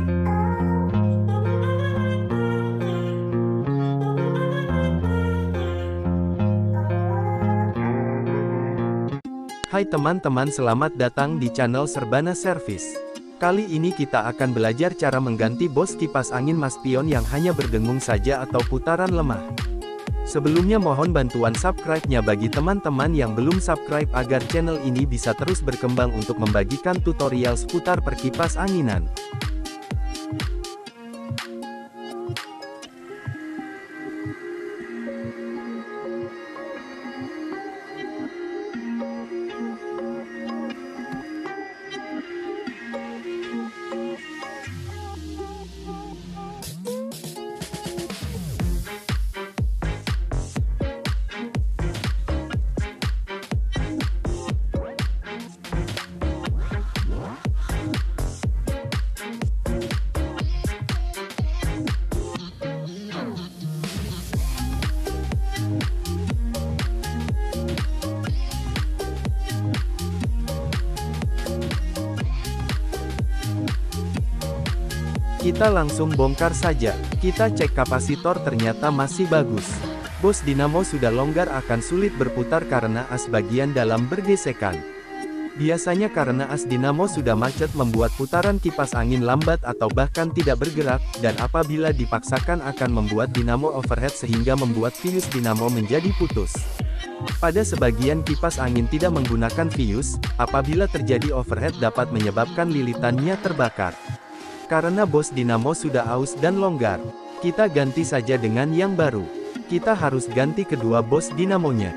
Hai teman-teman, selamat datang di channel Serbana Service. Kali ini kita akan belajar cara mengganti bos kipas angin Maspion yang hanya berdengung saja atau putaran lemah. Sebelumnya mohon bantuan subscribe-nya bagi teman-teman yang belum subscribe agar channel ini bisa terus berkembang untuk membagikan tutorial seputar perkipas anginan. Kita langsung bongkar saja. Kita cek kapasitor, ternyata masih bagus. Bos dinamo sudah longgar, akan sulit berputar karena as bagian dalam bergesekan. Biasanya karena as dinamo sudah macet membuat putaran kipas angin lambat atau bahkan tidak bergerak, dan apabila dipaksakan akan membuat dinamo overhead sehingga membuat fuse dinamo menjadi putus. Pada sebagian kipas angin tidak menggunakan fuse, apabila terjadi overhead dapat menyebabkan lilitannya terbakar. Karena bos dinamo sudah aus dan longgar, kita ganti saja dengan yang baru. Kita harus ganti kedua bos dinamonya.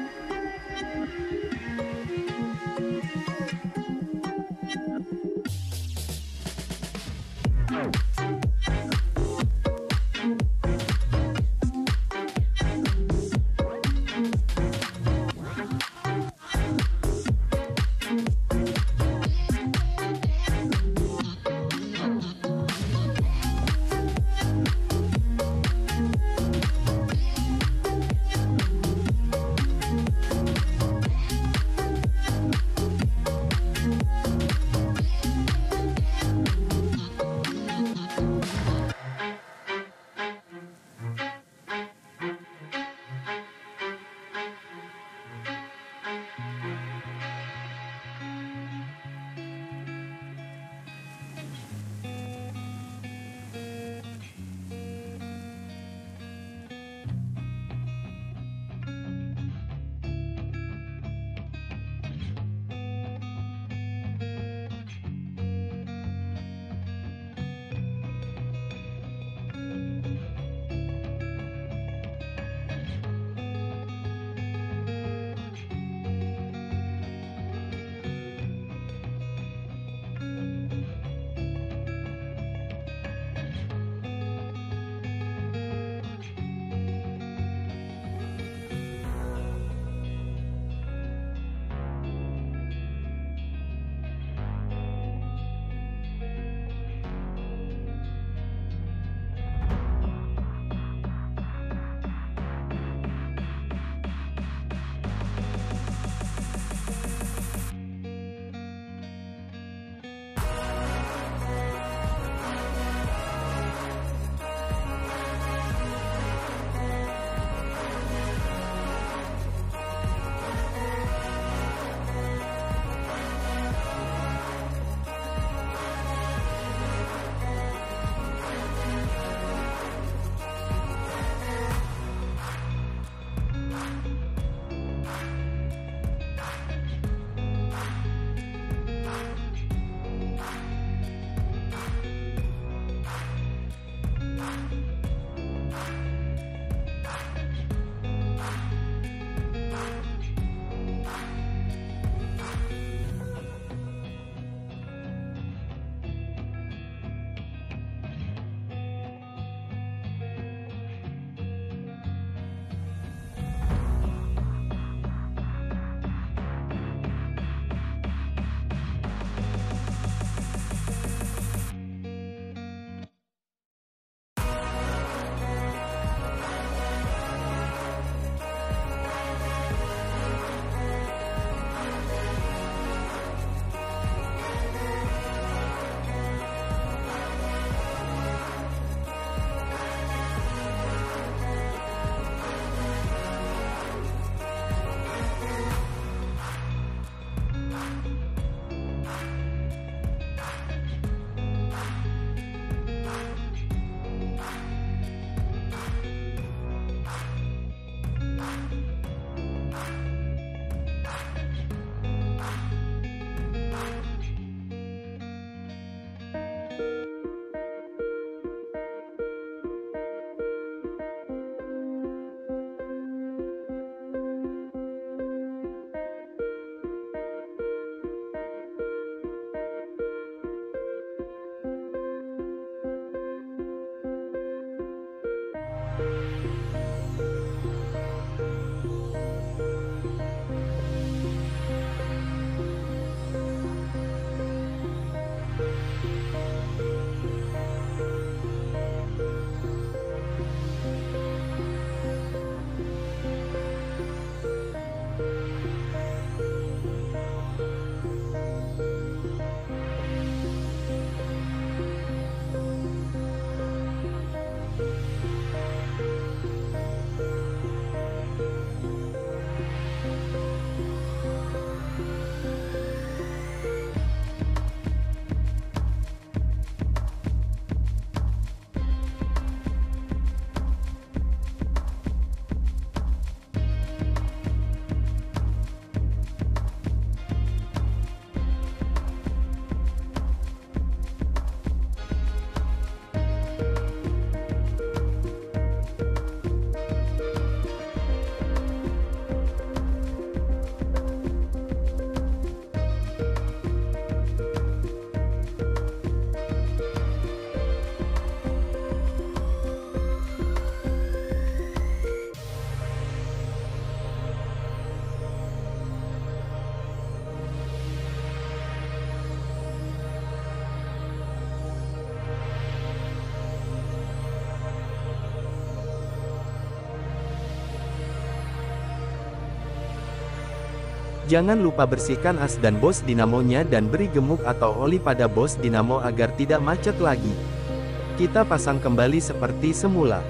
Jangan lupa bersihkan as dan bos dinamonya dan beri gemuk atau oli pada bos dinamo agar tidak macet lagi. Kita pasang kembali seperti semula.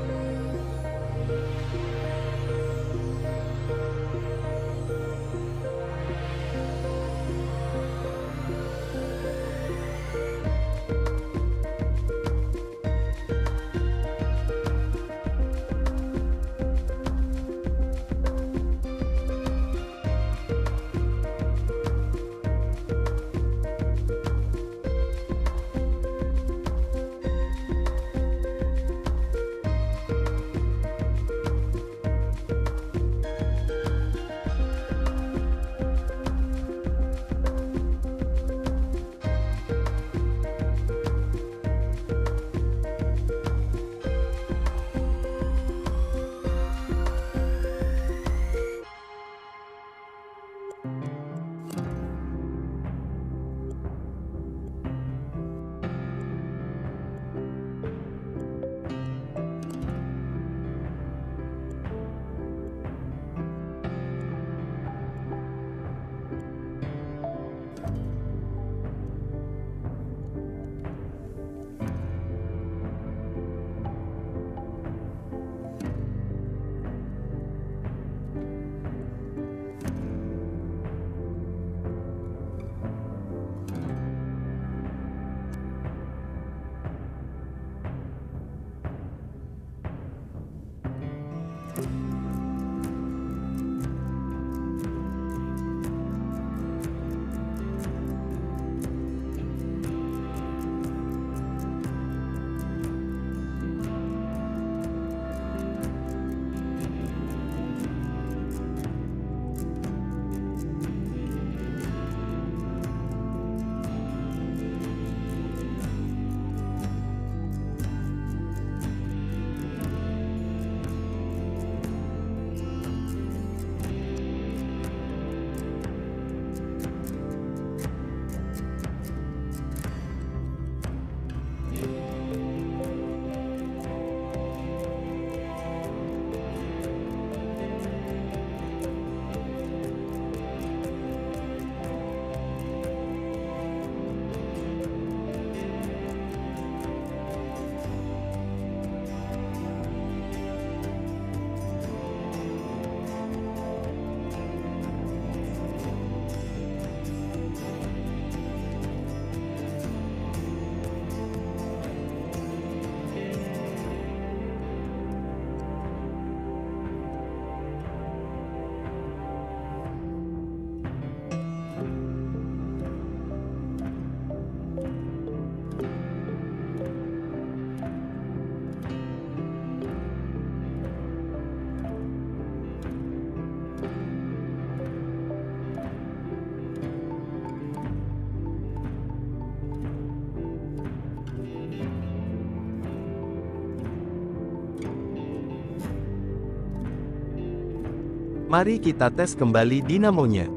Mari kita tes kembali dinamonya.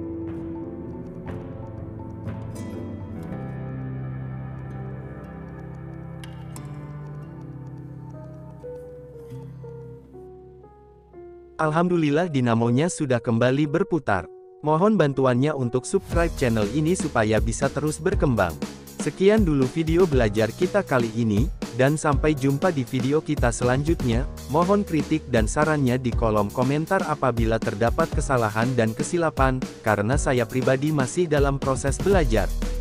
Alhamdulillah dinamonya sudah kembali berputar. Mohon bantuannya untuk subscribe channel ini supaya bisa terus berkembang. Sekian dulu video belajar kita kali ini, dan sampai jumpa di video kita selanjutnya. Mohon kritik dan sarannya di kolom komentar apabila terdapat kesalahan dan kesilapan, karena saya pribadi masih dalam proses belajar.